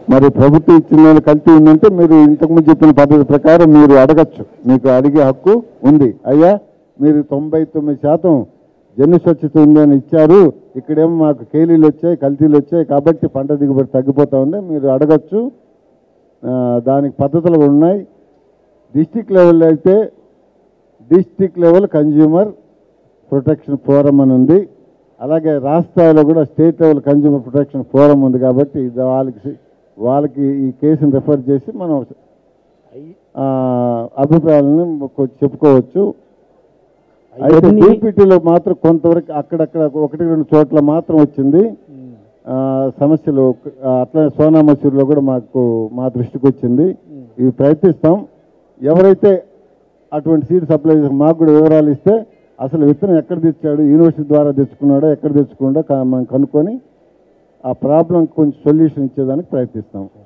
మరి ప్రభుత్వం ఇచ్చిన వాళ్ళు కల్తీ ఉందంటే మీరు ఇంతకుముందు చెప్పిన పద్ధతి ప్రకారం మీరు అడగచ్చు, మీకు అడిగే హక్కు ఉంది. అయ్యా మీరు 99% జన్యు స్వచ్ఛత ఉందని ఇచ్చారు, ఇక్కడేమో మాకు కేలీలు వచ్చాయి, కల్తీలు వచ్చాయి, కాబట్టి పంట దిగుబడి తగ్గిపోతూ ఉంది, మీరు అడగచ్చు. దానికి పద్ధతులు ఉన్నాయి. డిస్టిక్ లెవెల్లో అయితే district level consumer protection forum అని ఉంది. అలాగే రాష్ట్ర స్థాయిలో కూడా state level consumer protection forum ఉంది. కాబట్టి వాళ్ళకి ఈ కేసును రెఫర్ చేసి మనం అభిప్రాయాలను చెప్పుకోవచ్చు. అయితే బీపీటీలో మాత్రం కొంతవరకు అక్కడక్కడ 1-2 చోట్ల మాత్రం వచ్చింది సమస్యలు. అట్లనే సోనా మసూరిలో కూడా మా దృష్టికి వచ్చింది. ఇవి ప్రయత్నిస్తాం. ఎవరైతే అటువంటి సీడ్ సప్లై చేసి మాకు కూడా వివరాలు ఇస్తే అసలు విత్తనం ఎక్కడ తెచ్చాడు, యూనివర్సిటీ ద్వారా తెచ్చుకున్నాడో ఎక్కడ తెచ్చుకున్నాడో మనం కనుక్కొని ఆ ప్రాబ్లం కొంచెం సొల్యూషన్ ఇచ్చేదానికి ప్రయత్నిస్తాం.